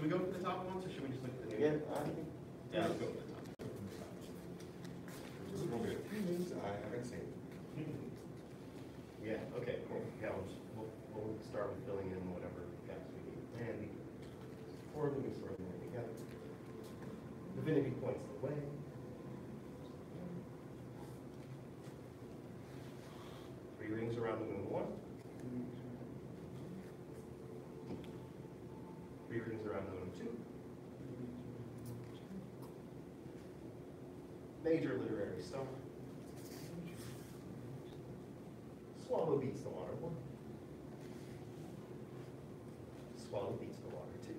we go for the top ones, or should we just look at the new? Yeah, Yeah, let's go for the top. This is going to be a few things I haven't seen. Yeah, okay, cool. Yeah, we'll start with filling in whatever gaps we need. And before we sort of everything together. Divinity points the way. Three rings around the moon, 1. 3 rings around the moon, 2. Major literary star. Swallow beats the water, 1. Swallow beats the water, 2.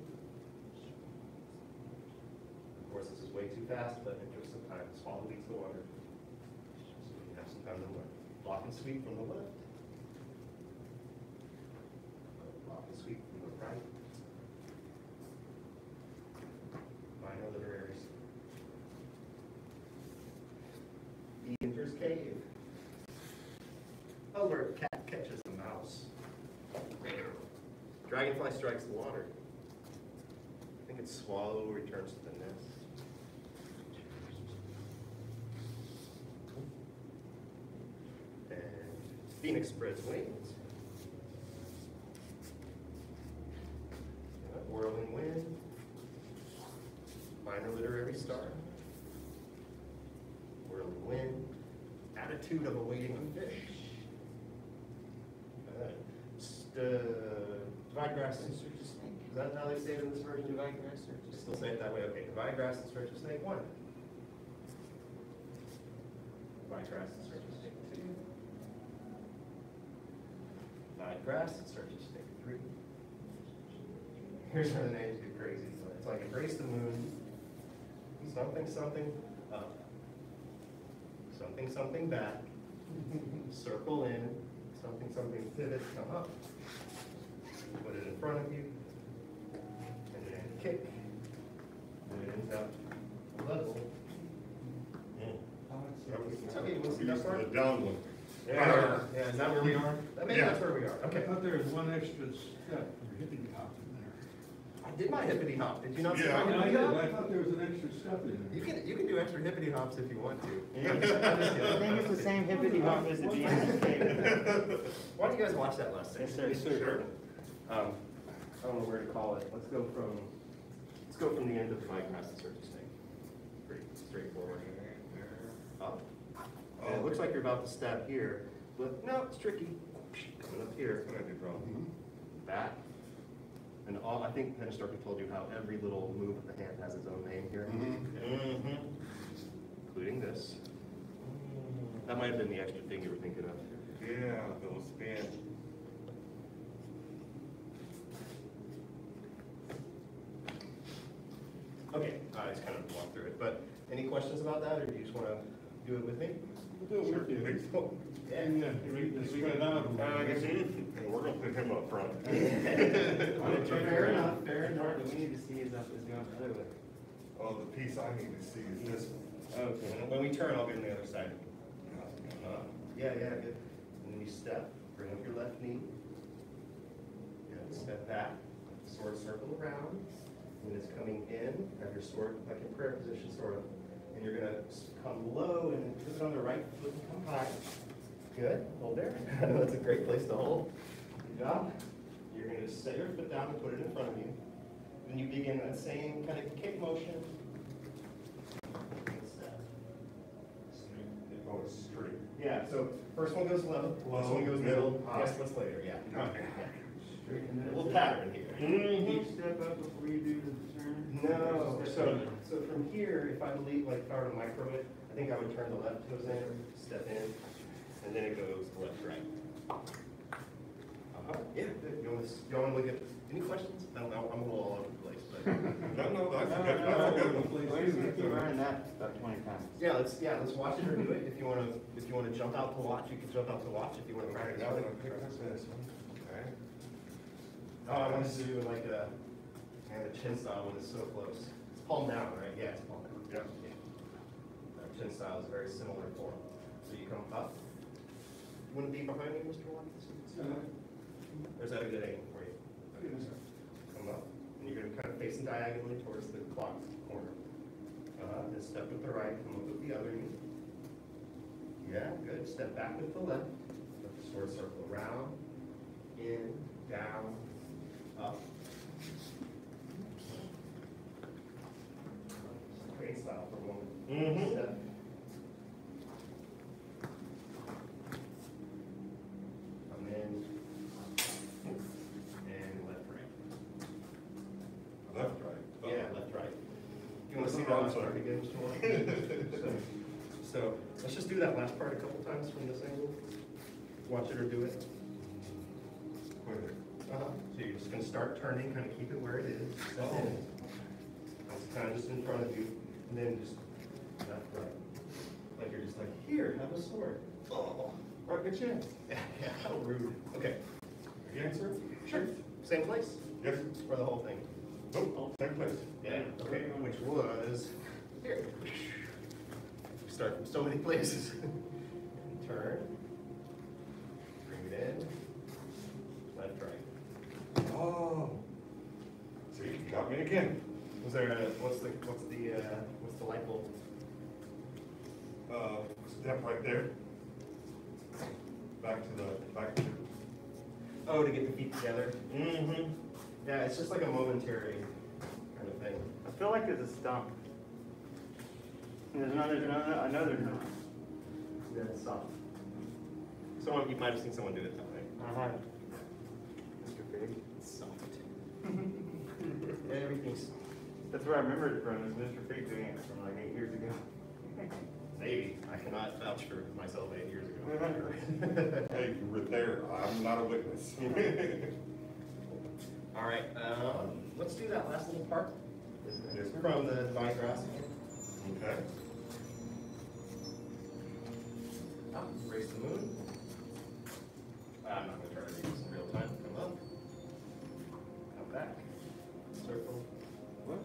Of course, this is way too fast, but in interest of time, swallow beats the water. So we have some time to learn. Block and sweep from the left. Block and sweep from the right. Minor literaries. E enters cave. Oh, where a cat catches a mouse. Dragonfly strikes the water. I think it's swallow returns to the nest. And phoenix spreads wings. Whirling wind. Minor literary star. Whirling wind. Attitude of awaiting a fish. Divide grass and search a snake. Is that how they say it in this version? Divide grass, search a snake. Still say it that way? Okay. Divide grass and search a snake, 1. Divide grass and search a snake, 2. Divide grass and search a snake, 3. Here's where the names get crazy. It's like embrace the moon, something, something up, something, something back, circle in, something, something pivot, come up. Put it in front of you, and then kick, and it ends up level. It's okay, you want to see that part? The down one. Yeah, is that where we are? Maybe that's where we are. Okay. I thought there was one extra step for hippity hop in there. I did my hippity hop. Did you not see Yeah. my Yeah, I hippity did, hop? but I thought there was an extra step in there. You can do extra hippity hops if you want to. I think it's the same hippity hop as the BNK. Why don't you guys watch that last Yes, section? sir. Sure. I don't know where to call it. Let's go from the end of the bike past the surface thing. Pretty straightforward. Up. And it looks like you're about to step here, but no, it's tricky. Coming up here. That's what I did wrong. Back. And all, I think the instructor told you how every little move of the hand has its own name here. Including this. That might have been the extra thing you were thinking of. Yeah, little spin. Okay, I just kind of walked through it, but any questions about that, or do you just want to do it with me? We'll do it with you. Cool. Yeah. Spread it out. I guess we're going to put him up front. Fair enough, fair enough. What we need to see is going the other way. Oh, the piece I need to see is this one. Okay. And when we turn, I'll get on the other side. Yeah, good. And then you step, bring up your left knee. Good, step back, sword circle around. And it's coming in, have your sword like in prayer position, sort of. And you're going to come low and put it on the right foot and come high. Good, hold there. That's a great place to hold. Good job. You're going to set your foot down and put it in front of you. Then you begin that same kind of kick motion. And step. Oh, it's straight. Yeah, so first one goes low, this one goes middle, next one's later, yeah. Okay. A little pattern here. You step up before you do the turn? No, so from here, if I leave, like if I were to micro it, I think I would turn the left toes in, step in, and then it goes left, right. Yeah, good. You want to look at, any questions? I don't know, I'm a little all over the place, but. No, that's a good one. You learned that about 20 times. Yeah, let's watch it or do it. If you want to jump out to watch, you can jump out to watch. If you want to practice. Okay. Oh, I want to do like a chin style when it's so close. It's palm down, right? Yeah, it's palm down. Yeah. Chin style is a very similar form. So you come up. You want to be behind me, Mr. Watkins? Or is that a good aim for you? Come up, and And you're gonna kind of facing diagonally towards the clock corner. Then step with the right, come up with the other knee. Yeah, good. Step back with the left. Let the sword circle around, in, down, up. Crane style for a moment. Step. Come in. And left, right. Left, right. Oh. Yeah, left, right. You want to see that last part again, Mr. Moore? So let's just do that last part a couple times from this angle. Watch it or do it. Wait there. So you're just going to start turning, kind of keep it where it is. Step in. It's kind of just in front of you, and then just left, right. Like you're just like, here, have a sword. Oh, Right, good chance. yeah, how rude. Okay, The answer? sure. Same place Yes. for the whole thing. Nope, same place. Yeah. Okay, which was here. We start from so many places. And turn. Bring it in. Left, right. Oh. See, you got me again. Was there a, what's the light bulb? Step right there. Back to. Oh, to get the feet together. Mm-hmm. Yeah, it's just like a momentary kind of thing. I feel like there's a stump. And there's another, I know there's not. Yeah, it's soft. You might have seen someone do it that way. I have. Mr. Figg. It's soft. Everything's soft. That's where I remember it from, is Mr. Figg doing it from like 8 years ago. Maybe. I cannot vouch for myself 8 years ago. Hey, you were there. I'm not a witness. All right, let's do that last little part. Yes, sir. From the divine grass. Okay. Up, raise the moon. I'm not gonna try to do this in real time. Come up. Come back. Circle. What?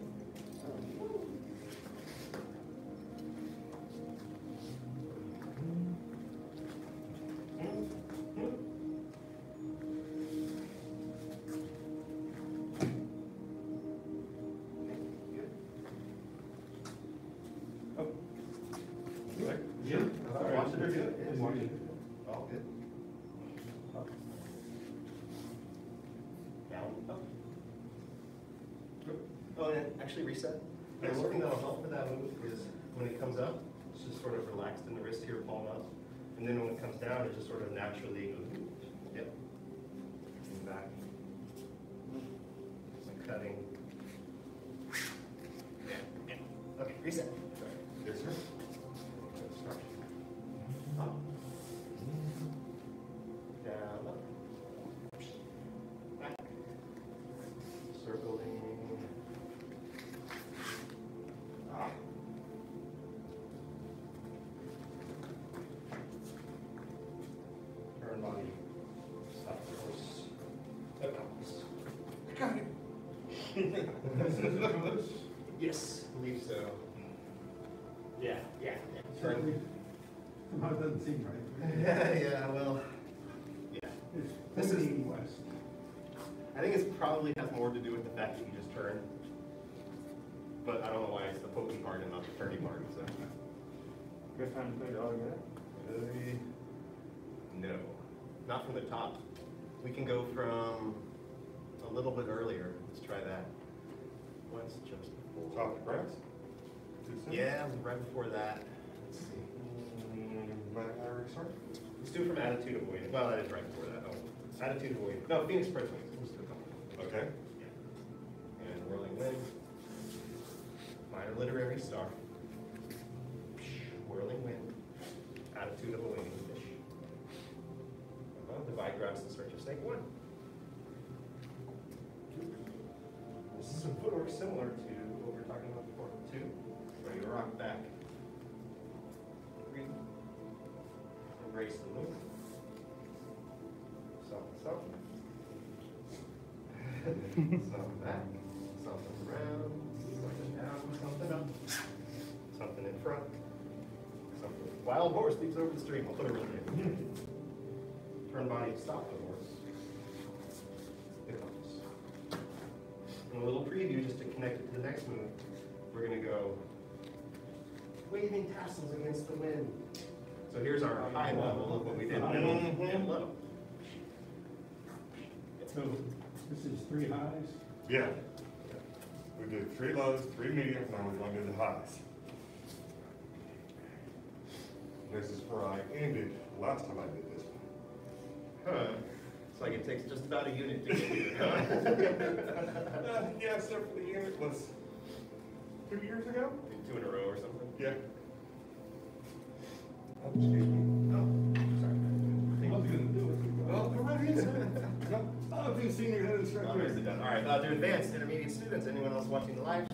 Okay. Yeah. Watch it or do it. Yeah, watch it. All good. Up. Down, up. Oh, and actually reset. The one thing that'll help for that move is when it comes up, it's just sort of relaxed in the wrist here, palm up. And then when it comes down, it just sort of naturally goes, yep. And back. Like cutting. Yeah, yeah. Okay, reset. Yes, sir. Up. Down, up. Back. Circling. Up. Turn body. Stop the horse. Up. I got it. Yes, I believe so. Yeah, yeah. Turn. Somehow it doesn't seem right. Yeah, well, yeah. This This is- is west. I think it probably has more to do with the fact that you just turned. But I don't know why it's the pokey part and not the turny part, so. Good time to put it all together. No, not from the top. We can go from a little bit earlier. Let's try that. What's just before? Top of grass? Too soon? Yeah, right before that. Let's see. May I restart? Let's do it from attitude of waiting. Well, that is right before that. Oh, attitude of waiting. No, Phoenix Prince wings. Let's do a couple. Okay. Yeah. And whirling wind. Minor literary star. Whirling wind. Attitude of a waiting fish. Divide grass in search of snake one. This is some footwork similar to what we were talking about before. Two. Where you rock back. Three. Embrace the move. Something. Something back. Something around. Something down. Something up. Something in front. Something. Wild horse leaps over the stream. I'll put it right there. Turn body, stop the horse. It comes. And a little pre connected to the next move. We're gonna go waving tassels against the wind. So here's our high level of what we did, middle and low. So this is 3 highs. Yeah. We did 3 lows, 3 mediums, now we're going to do the highs. This is where I ended last time I did this one. Huh. It's like it takes just about a unit to get here. Yeah, except for the unit was 2 years ago? 2 in a row or something. Yeah. Oh, excuse me. Oh, I was gonna do it. Well, come right in, sir. I'll do senior head instructor. All right, to advanced intermediate students, anyone else watching the live